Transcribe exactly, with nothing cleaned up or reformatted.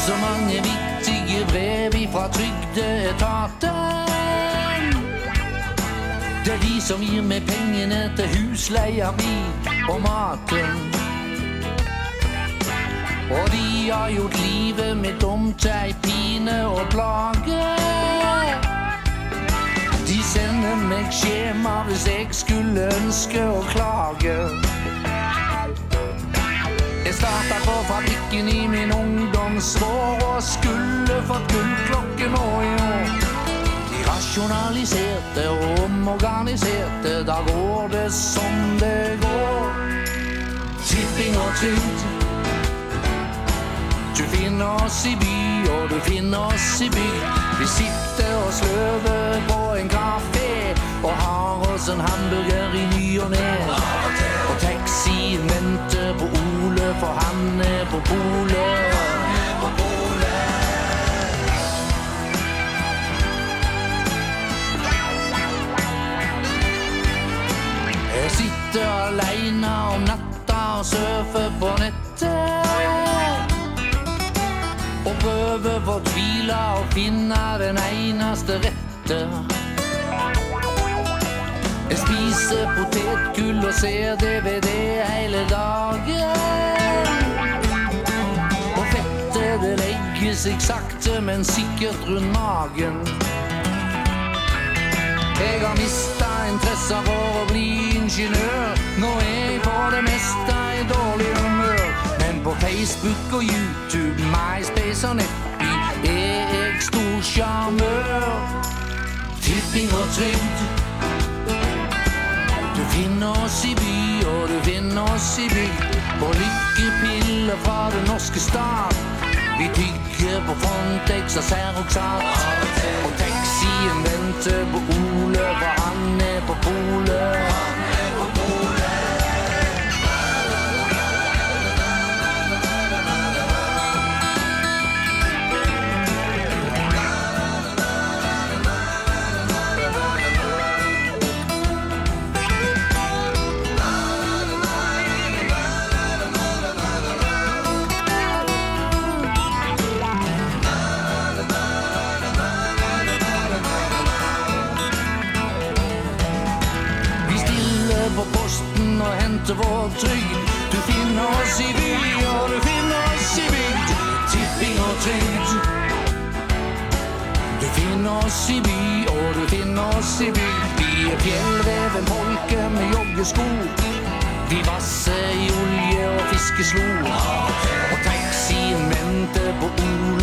Så mange viktige brev ifra trygdeetaten. Det er de som gir meg pengene til husleia mi og maten. Og de har gjort livet mitt om til ei pine og plage. De sender meg skjema hvis jeg skulle ønske å klage. Jeg startet på fabrikken i min ungdomsår og skulle fått gullklokke nå i år. De rasjonaliserte og omorganiserte, da går det som det går. Tipping og trygd. Du finner oss i by, og du finner oss i bygd. Vi sitter og sløver på en kafé og har oss en hamburger i ny og ned. Og taxien venter på Ole, for han er på polet. Jeg sitter alene om natta og surfer på nettet. Og prøver fortvila å finne den eneste rette. Jeg spiser potetgull og ser D V D hele dagen. Og fettet det legger seg sakte, men sikkert rundt magen. Jeg har mistet interesser for å bli ingeniør. Nå er jeg på det meste i dårlig humør. Men på Facebook og YouTube, MySpace og Nettby er jeg stor sjarmør. Tipping og trygd. Du finner oss i by, og du finner oss i bygd. Og lykkepiller fra den norske stat. Vi tygger på Frontex og Seroxat. Og taxien venter på Ole, for han er på polet. På posten og henter vår trygd. Du finner oss i by, og du finner oss i bygd. Tipping og trygd. Du finner oss i by, og du finner oss i bygd. Vi er fjellreven polke med joggesko. Vi vasser i olje og fiskeslo. Og taxien venter på Ole.